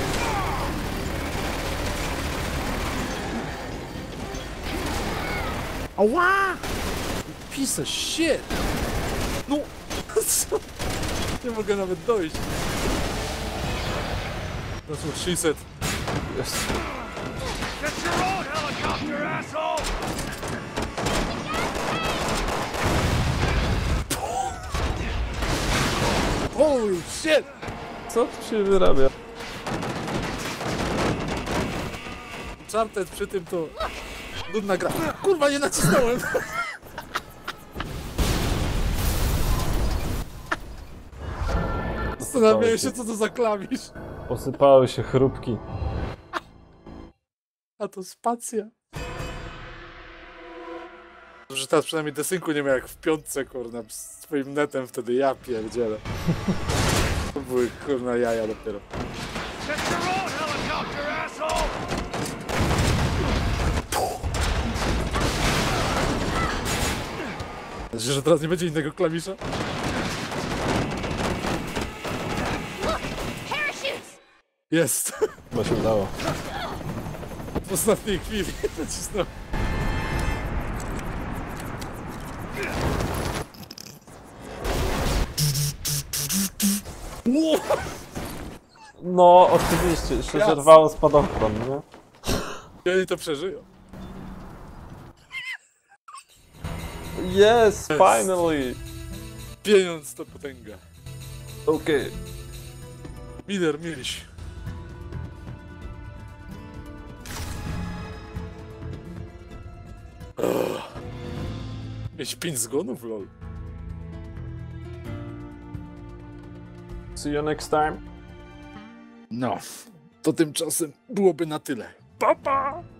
Ała! Piece of shit! No! Co? Nie mogę nawet dojść. That's what she said. Jest. Get your own helicopter, asshole! Holy shit! Co tu się wyrabia? Uncharted przy tym to... nudna gra. Kurwa, nie nacisnąłem! Zastanawiałem się, co to za klawisz. Posypały się chrupki. A to spacja. Że teraz przynajmniej desynku nie miał jak w piątce, kurna, z swoim netem wtedy, ja pierdzielę. To były, kurna, jaja dopiero. Get your own helicopter, asshole! Znaczy, że teraz nie będzie innego klawisza? Parachutes! Jest! Chyba się udało. W ostatniej chwili nacisnąłem. Ło! No, oczywiście, jeszcze Jasne. zerwało spadochron, nie? I oni to przeżyją. Yes, finally! Pieniądz to potęga. Okej. Miller, mieliś. Oh. Mieć pięć zgonów, lol. See you next time. No, to tymczasem byłoby na tyle. Pa, pa!